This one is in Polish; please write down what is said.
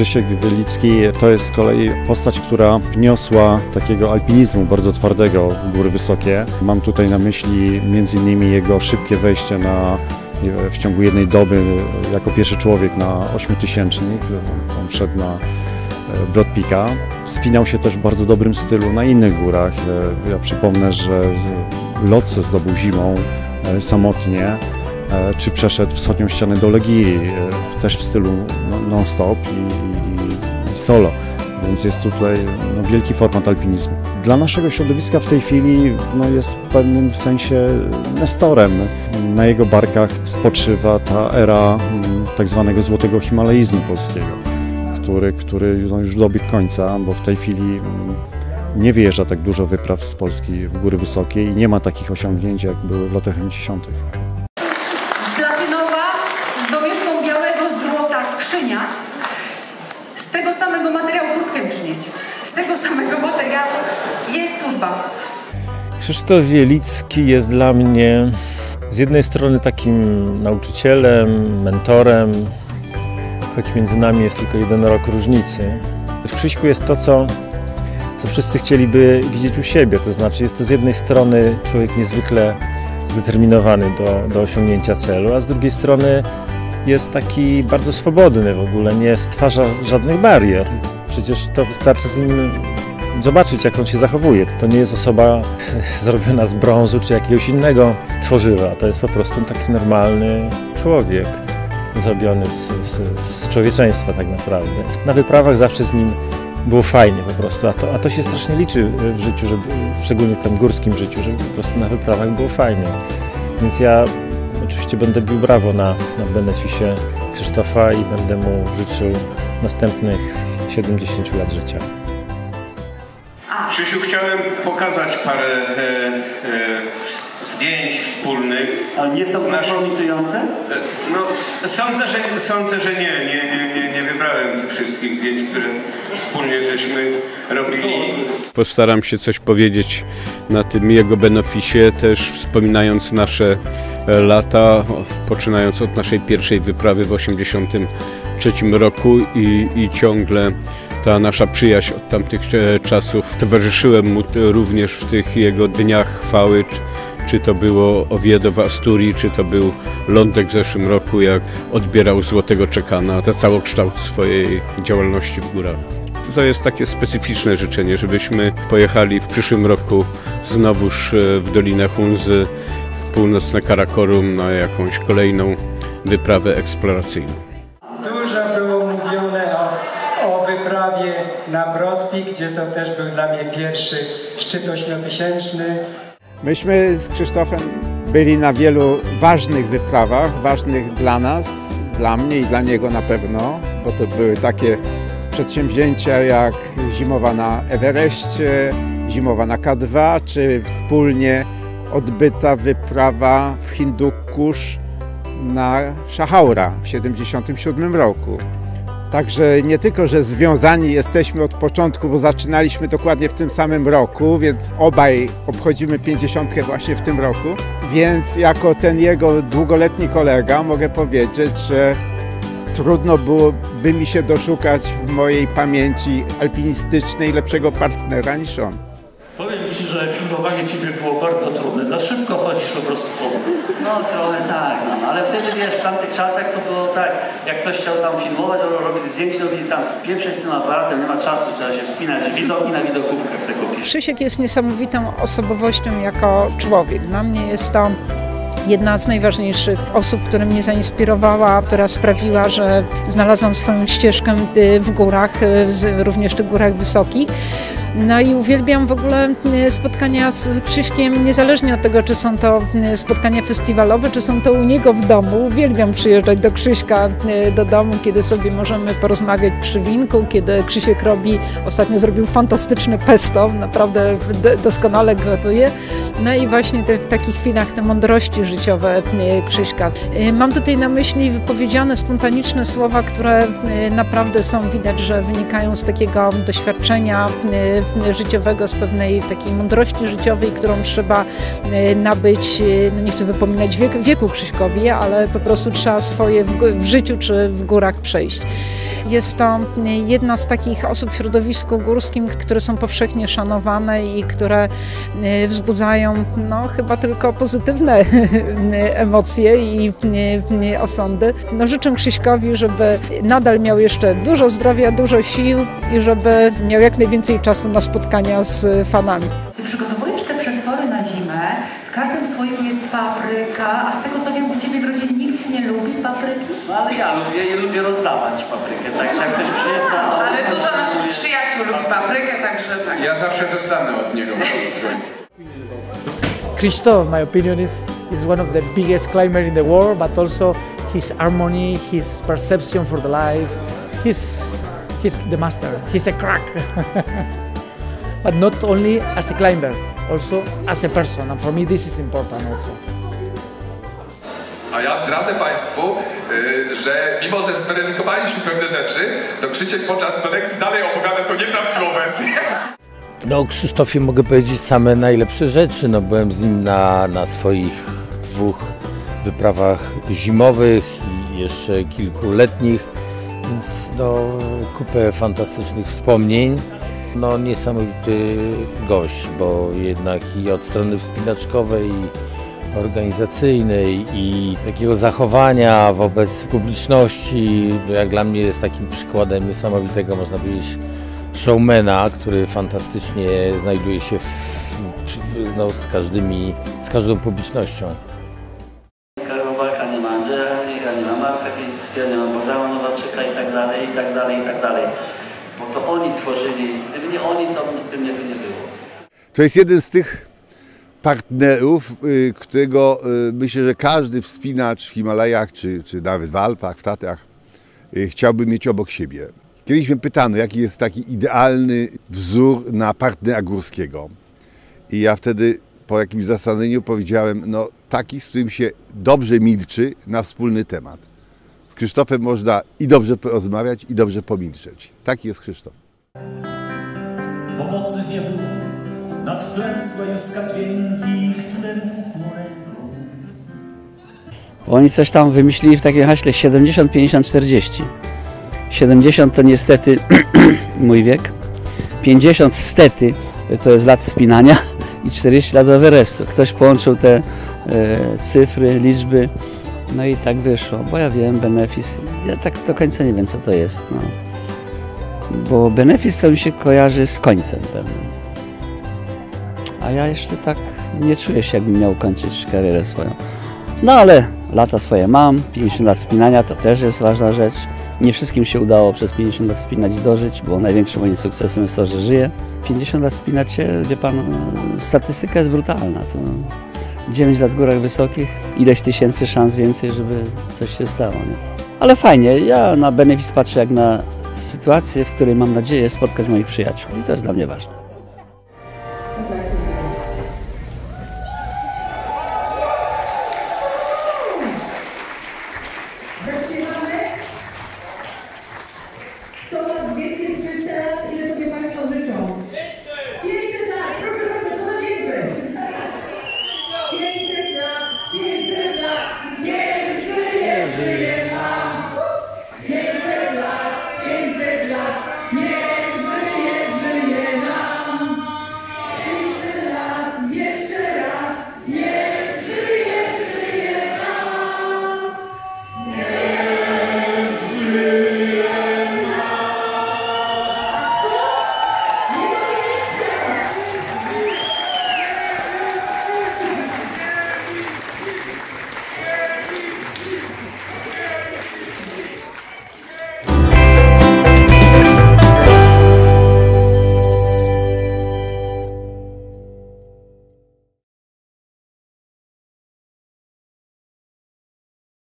Krzysiek Wielicki to jest z kolei postać, która wniosła takiego alpinizmu bardzo twardego w góry wysokie. Mam tutaj na myśli m.in. jego szybkie wejście w ciągu jednej doby jako pierwszy człowiek na 8000. On wszedł na Broad Peaka. Wspinał się też w bardzo dobrym stylu na innych górach. Ja przypomnę, że Lotse zdobył zimą samotnie, czy przeszedł wschodnią ścianę do Legii też w stylu non-stop i solo. Więc jest tutaj wielki format alpinizmu. Dla naszego środowiska w tej chwili jest w pewnym sensie nestorem. Na jego barkach spoczywa ta era tak zwanego złotego himalaizmu polskiego, który już dobiegł końca, bo w tej chwili nie wyjeżdża tak dużo wypraw z Polski w góry wysokie i nie ma takich osiągnięć, jak były w latach 80. Platynowa z domieszką białego złota skrzynia. Z tego samego materiału kurtkę mi przynieść. Z tego samego materiału jest służba. Krzysztof Wielicki jest dla mnie z jednej strony takim nauczycielem, mentorem, choć między nami jest tylko 1 rok różnicy. W Krzyśku jest to, co wszyscy chcieliby widzieć u siebie, to znaczy jest to z jednej strony człowiek niezwykle zdeterminowany do osiągnięcia celu, a z drugiej strony jest taki bardzo swobodny w ogóle, nie stwarza żadnych barier. Przecież to wystarczy z nim zobaczyć, jak on się zachowuje. To nie jest osoba zrobiona z brązu czy jakiegoś innego tworzywa, to jest po prostu taki normalny człowiek zrobiony z człowieczeństwa tak naprawdę. Na wyprawach zawsze z nim było fajnie po prostu, a to się strasznie liczy w życiu, szczególnie w tym górskim życiu, żeby po prostu na wyprawach było fajnie. Więc ja oczywiście będę bił brawo na beneficie Krzysztofa i będę mu życzył następnych 70 lat życia. Krzysiu, chciałem pokazać parę zdjęć wspólnych. Ale nie są kompromitujące? No, sądzę, że nie wybrałem tych wszystkich zdjęć, które wspólnie żeśmy robili. Postaram się coś powiedzieć na tym jego beneficie, też wspominając nasze lata, poczynając od naszej pierwszej wyprawy w 1983 roku i ciągle ta nasza przyjaźń od tamtych czasów. Towarzyszyłem mu również w tych jego dniach chwały, czy to było Oviedo w Asturii, czy to był Lądek w zeszłym roku, jak odbierał złotego czekana za całokształt swojej działalności w górach. To jest takie specyficzne życzenie, żebyśmy pojechali w przyszłym roku znowuż w Dolinę Hunzy, w północne Karakorum na jakąś kolejną wyprawę eksploracyjną. Dużo było mówione o wyprawie na Broad Peak, gdzie to też był dla mnie pierwszy szczyt 8000. Myśmy z Krzysztofem byli na wielu ważnych wyprawach, ważnych dla nas, dla mnie i dla niego na pewno, bo to były takie przedsięwzięcia jak zimowa na Everestie, zimowa na K2, czy wspólnie odbyta wyprawa w Hindukusz na Szahaura w 1977 roku. Także nie tylko, że związani jesteśmy od początku, bo zaczynaliśmy dokładnie w tym samym roku, więc obaj obchodzimy 50 właśnie w tym roku. Więc jako ten jego długoletni kolega mogę powiedzieć, że trudno byłoby mi się doszukać w mojej pamięci alpinistycznej lepszego partnera niż on. Powiem Ci, że filmowanie Ciebie było bardzo trudne. Za szybko chodzisz po prostu po górę. No trochę tak, ale wtedy wiesz, w tamtych czasach to było tak, jak ktoś chciał tam filmować, robić zdjęcia, robili tam spieprzeć z tym aparatem, nie ma czasu, trzeba się wspinać, widoki na widokówkach sobie kupić. Krzysiek jest niesamowitą osobowością jako człowiek. Dla mnie jest to jedna z najważniejszych osób, która mnie zainspirowała, która sprawiła, że znalazłam swoją ścieżkę w górach, również w tych górach wysokich. No i uwielbiam w ogóle spotkania z Krzyśkiem, niezależnie od tego, czy są to spotkania festiwalowe, czy są to u niego w domu. Uwielbiam przyjeżdżać do Krzyśka do domu, kiedy sobie możemy porozmawiać przy winku, kiedy Krzysiek ostatnio zrobił fantastyczne pesto, naprawdę doskonale gotuje. No i właśnie w takich chwilach te mądrości życiowe Krzyśka. Mam tutaj na myśli wypowiedziane, spontaniczne słowa, które naprawdę są widać, że wynikają z takiego doświadczenia życiowego, z pewnej takiej mądrości życiowej, którą trzeba nabyć, no nie chcę wypominać wieku Krzyśkowi, ale po prostu trzeba swoje w życiu czy w górach przejść. Jest to jedna z takich osób w środowisku górskim, które są powszechnie szanowane i które wzbudzają chyba tylko pozytywne emocje i osądy. Życzę Krzyśkowi, żeby nadal miał jeszcze dużo zdrowia, dużo sił i żeby miał jak najwięcej czasu na spotkania z fanami. Ty przygotowujesz te przetwory na zimę, w każdym słoiku jest papryka, a z tego co wiem, u Ciebie w rodzinie nikt nie lubi papryki? No ale ja lubię rozdawać paprykę, także jak ktoś przyjeżdża... Ale dużo naszych przyjaciół lubi paprykę, także tak. Ja zawsze dostanę od niego. Krzysztof, in my opinion, is one of the biggest climbers in the world, but also his harmony, his perception for the life, he's the master, he's a crack. But not only as a climber, also as a person, and for me this is important also. A ja zdradzę Państwu, że mimo, że zweryfikowaliśmy pewne rzeczy, to Krzysiek podczas prelekcji dalej opowiada to nieprawdziwą wersję. No o Krzysztofie mogę powiedzieć same najlepsze rzeczy. No, byłem z nim na swoich 2 wyprawach zimowych i jeszcze kilku letnich, więc kupę fantastycznych wspomnień. No niesamowity gość, bo jednak i od strony wspinaczkowej, i organizacyjnej, i takiego zachowania wobec publiczności, jak dla mnie jest takim przykładem niesamowitego, można powiedzieć, showmana, który fantastycznie znajduje się z każdą publicznością. Karolaka nie ma, Andrzeja, nie ma Marka Piłsudskiego, nie ma Bogdana Nowaczyka i tak dalej, i tak dalej, i tak dalej. Bo to oni tworzyli, gdyby nie oni, to by mnie tu nie było. To jest jeden z tych partnerów, którego myślę, że każdy wspinacz w Himalajach, czy nawet w Alpach, w Tatrach chciałby mieć obok siebie. Kiedyś mnie pytano, jaki jest taki idealny wzór na partnera górskiego. I ja wtedy po jakimś zastanowieniu powiedziałem, no taki, z którym się dobrze milczy na wspólny temat. Z Krzysztofem można i dobrze porozmawiać, i dobrze pomilczeć. Taki jest Krzysztof. Pomocy nie było, nadwklęsłe juska dźwięki, które murego. Oni coś tam wymyślili w takim haśle 70, 50, 40. 70 to niestety mój wiek, 50 stety to jest lat wspinania i 40 lat Everestu. Ktoś połączył te cyfry, liczby, no i tak wyszło, bo ja wiem, benefis, ja tak do końca nie wiem, co to jest, no. Bo benefis to mi się kojarzy z końcem pewnym, a ja jeszcze tak nie czuję się, jakbym miał kończyć karierę swoją. No ale lata swoje mam, 50 lat wspinania to też jest ważna rzecz. Nie wszystkim się udało przez 50 lat wspinać i dożyć, bo największym moim sukcesem jest to, że żyję. 50 lat wspinać się, wie pan, statystyka jest brutalna. To 9 lat w górach wysokich, ileś tysięcy szans więcej, żeby coś się stało. Nie? Ale fajnie, ja na benefis patrzę jak na sytuację, w której mam nadzieję spotkać moich przyjaciół i to jest dla mnie ważne.